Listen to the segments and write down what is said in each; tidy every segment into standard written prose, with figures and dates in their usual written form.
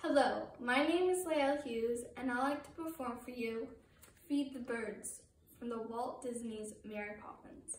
Hello, my name is Lael Hughes, and I'd like to perform for you Feed the Birds from the Walt Disney's Mary Poppins.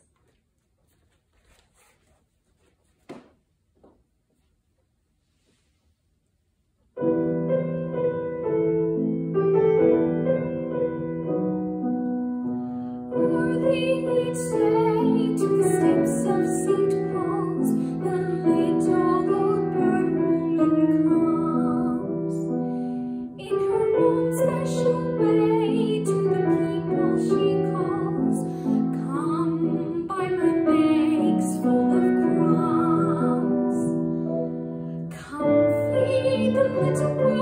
Early each day to the steps of St. Paul's, the little old bird woman comes. In her own special way to the people she calls, come buy my bags full of crumbs. Come feed the little bird.